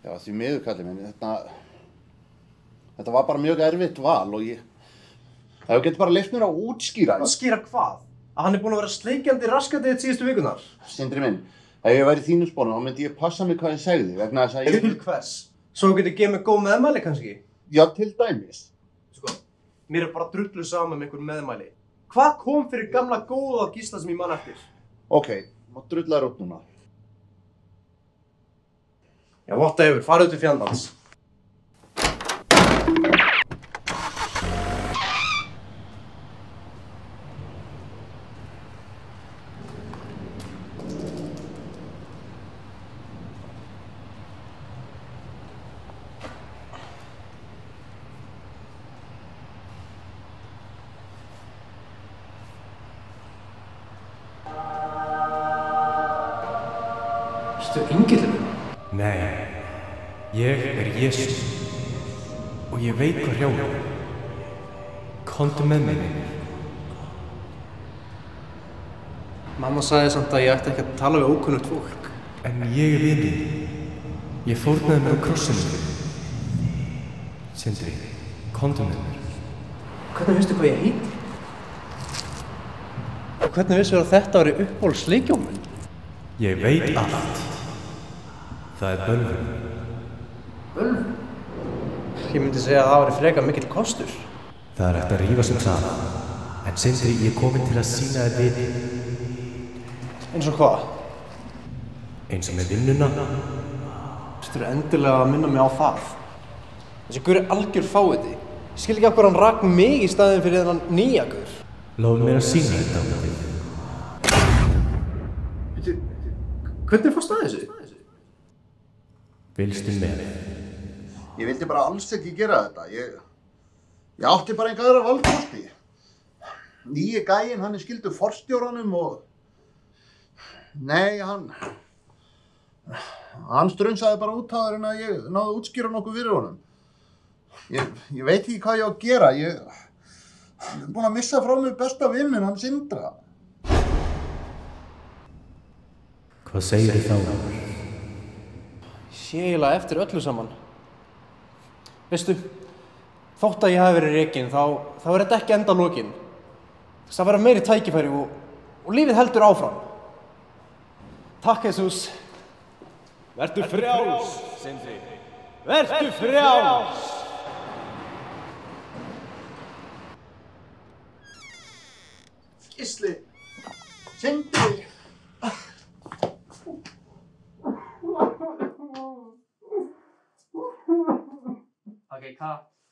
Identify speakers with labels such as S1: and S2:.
S1: Já, því miður kallið minn, þetta var bara mjög erfitt val og ef þú getur bara leyft mér að útskýra.
S2: Útskýra hvað? Að hann búinn að vera sleikjandi raskandi síðustu vikunar?
S1: Sindri minn, ef ég væri í þínum spórum, þá myndi ég passa mig hvað ég segði vegna þess að ég...
S2: Til hvers? Svo þú getur gefið mig góð meðmæli kannski?
S1: Já, til dæmis.
S2: Sko, mér bara drullu saman með einhver meðmæli. Hvað kom fyrir gamla góða Gísla sem ég man eftir?
S1: Ok, má drulla þér út núna.
S2: Já, whatever, farðu til fjandans. Ertu engillinn?
S3: Nei, ég Jesús og ég veit hvað hrjáir. Komdu með mig.
S2: Mamma sagði samt að ég ætti ekki að tala við ókunnugt fólk.
S3: En ég vinur. Ég fórnaði mér á krossinum. Sindri, komdu með mér.
S2: Hvernig veistu hvað ég heiti? Og hvernig veistu að þetta væri uppáhaldsleikjóminn?
S3: Ég veit allt. Það er bölvun.
S2: Bölvun? Ég myndi segja að það væri frekar mikill kostur.
S3: Það er hægt að rífast það. En Sindri, ég er kominn til að sýna þér vini.
S2: Eins og hvað?
S3: Eins og með vinnuna.
S2: Þú eru endilega að minna mig á það. Þessi gaur er algjör fáiði. Ég skil ekki af hverju hann rak mig í staðinn fyrir þennan nýja gaur.
S3: Lóðu mér að sýna þetta á mig.
S2: Hvernig fórstu að þessu?
S3: Vilstu með?
S1: Ég vildi bara alls ekki gera þetta. Ég átti bara enga aðra valkosti. Nýi gæinn, hann er skyldur forstjóranum og... Nei, hann strunsaði bara út á þér en að ég náði að útskýra nokkuð fyrir honum. Ég veit ekki hvað ég á að gera. Ég er búinn að missa frá mig besta vin minn, hann Sindra.
S3: Hvað segir þið þá?
S2: Ég sé eiginlega eftir öllu saman. Veistu, þótt að ég hafi verið rekinn, þá er þetta ekki enda lokin. Það verða meiri tækifæri og lífið heldur áfram. Takk, Jesús. Vertu frjáls, Sindri. Vertu frjáls!
S1: Gísli! Sindri!
S2: Ok, cut.